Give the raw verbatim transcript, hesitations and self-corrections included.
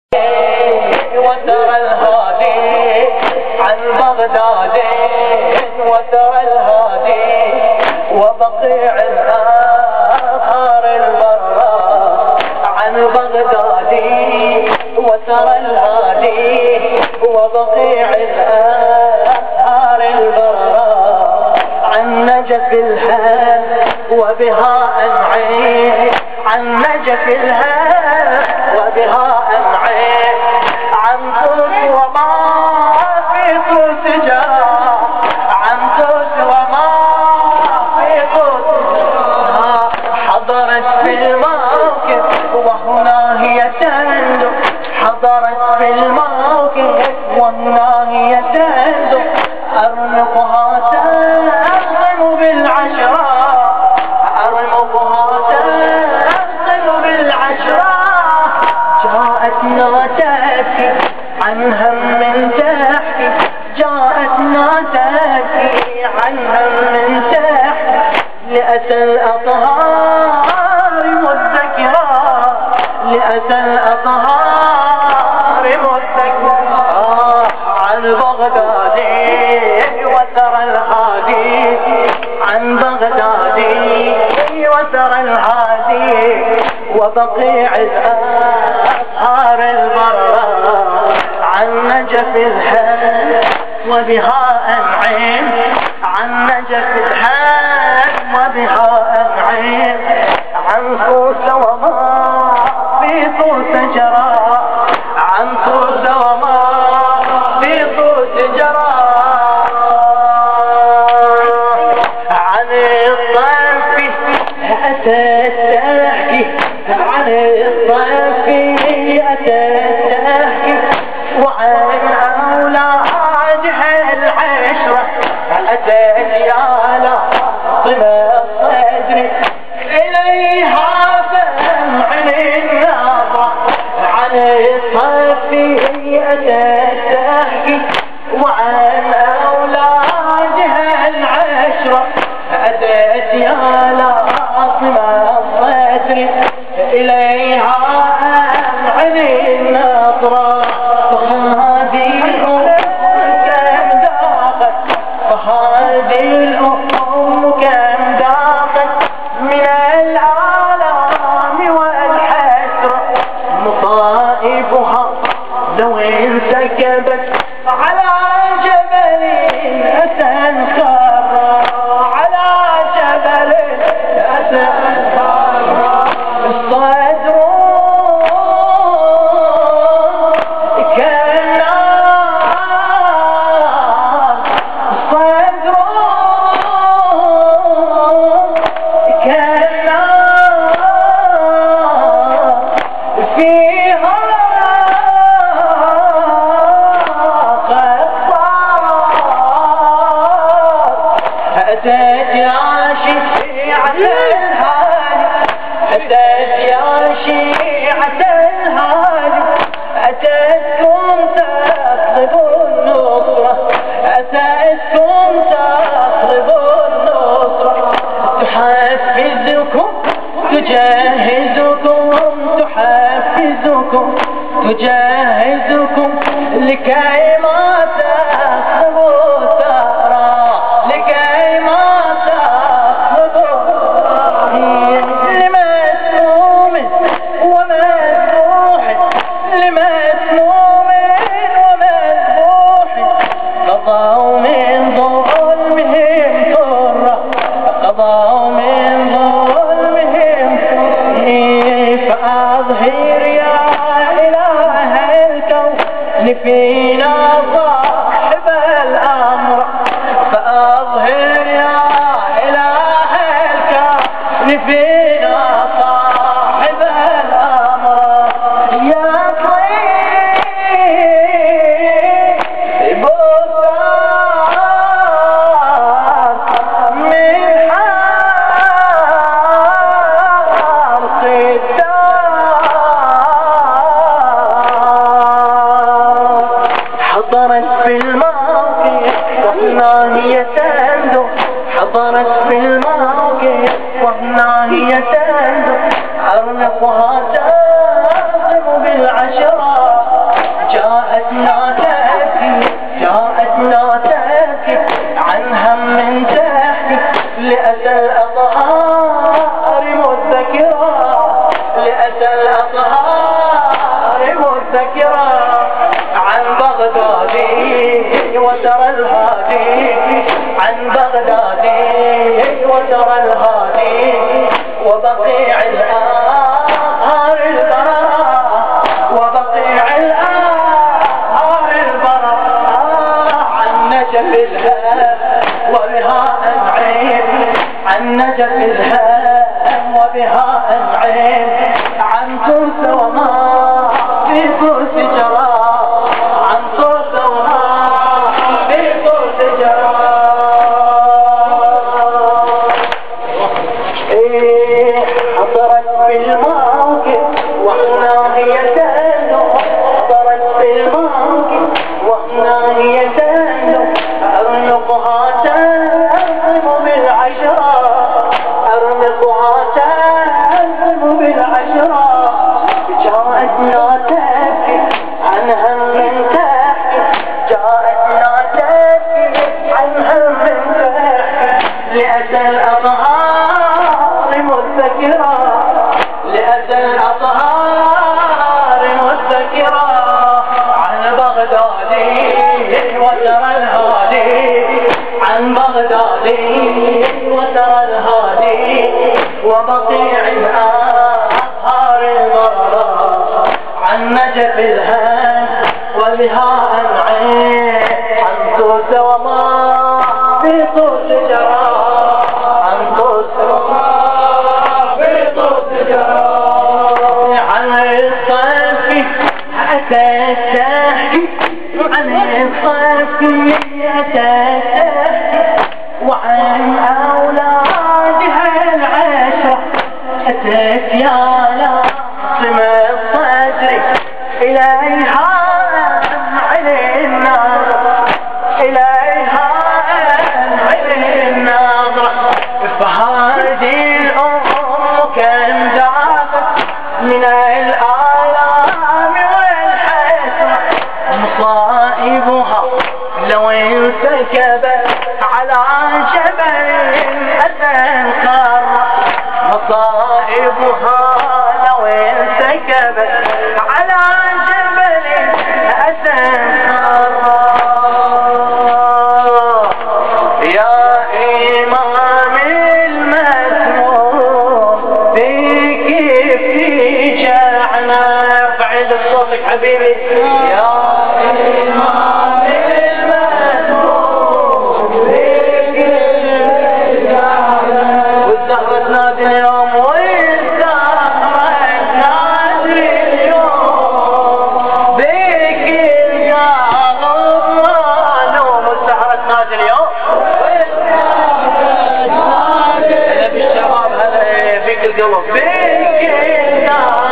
وترى الهادي عن بغداد وترى الهادي وبقيع الآثار البراء عن بغداد وترى الهادي وبقيع الآثار البراء عن نجف الهاد وبها أنعي عن نجف الهاد وبها أنعي عن طوس وما في طوس جرى عن طوس وما في طوس جرى حضرت في الموقف وهنا هي تندب حضرت في الموقف وهنا هي تندب أرنقها تأخذ بالعشرة أرنقها تأخذ بالعشرة جاءتنا تبكي عن هم تحكي جاءتنا تبكي عن هم تحكي لأسى الأطهار مذكرة لأسى الأطهار مذكرة عن بغداد وترى الهادي عن بغداد وترى الهادي وبقيع الآثار البراء عن نجف الهاد وبها أنعم عن نجف الهاد وبها أنعم عن طوس وما في طوس جرى عن طوس وما في طوس جرى عن الطرف أتت تحكي عن الطرف أتت تحكي وعن أولادها العشرة أتت يا لا طمى الصدر إليها فمعن النظرة عن الطرف أتت تحكي وعن أولادها العشرة أتت يا لا طمى الصدر إليها عن النظرة فهذه الأم كم ذاقت فهذه الأم كم ذاقت من الآلام والحسرة مصائبها لو انسكبت على جبل أسى خضرا على جبل أسى خضرا الصدر كالنار الصدر كالنار فيها أتت يا شيعة الهادي أتت يا شيعة الهادي أتتكم تطلبوا النصرة أتتكم تطلبوا النصرة تحفزكم تجهزكم تحفزكم تجهزكم لكي ما تأخذوا ثارا لكي ما تأخذوا لمسموم ومذبوح لمسموم ومذبوح قضوا من ظلمهم ضرة قضوا من ظلمهم فأظهر يا إله الكون فينا صاحب الأمر فأظهر يا إله الكون فينا صاحب الأمر يا طيب بستان من حرق الدار حضرت في الموقف وهنا هي تندب حضرت في الموقف وهنا هي تندب أرنقها تأخذ بالعشرة لأتى الأطهار منذكرا عن بغدادي وترى الهادي عن بغدادي وترى الهادي وبقيع الآثار البراء وبقيع الآثار البراء عن نجف الهام وبها أنعم عن نجف الهام وبها أنعم عن ترس وما في ترس جرى عن ترس وما في ترس جرى إيه حضرت في الموقف واحنا هي تهلو حضرت في الموقف واحنا هي تهلو أرنقها تهلم بالعشرة أرنقها تهلم بالعشرة جاءتنا تبكي عن هم تحكي جاءتنا تبكي عن هم تحكي لأتى الأطهار مذكرا لأتى الأطهار مذكرا عن بغدادي وترى الهادي عن بغدادي وترى الهادي وبقيع الآثار المرة عن نجف الهام وبها أنعم عن توس وما في توس جرى عن توس وما في توس جرى عن الصافي أتى تحكي عن الصافي أتى تحكي وعن أولادها العشرة أتت يا لاصم الصدر إليها عين الناظرة إليها عين الناظرة فهذه الأم كم ذاقت من الآلام والحسرة مصائبها لو انسكبت على جبل أتى القارة مصائبها لو انسكبت على جبل أتى القارة يا إمام المسموم فيك في شرعنا بعد صوتك حبيبي يا إمام المسموم فيك في شرعنا والزهرة تنادي اليوم والزهرة تنادي اليوم بك القلب مالوم والزهرة تنادي اليوم هلا بالشباب هلا بك القلب بك القلب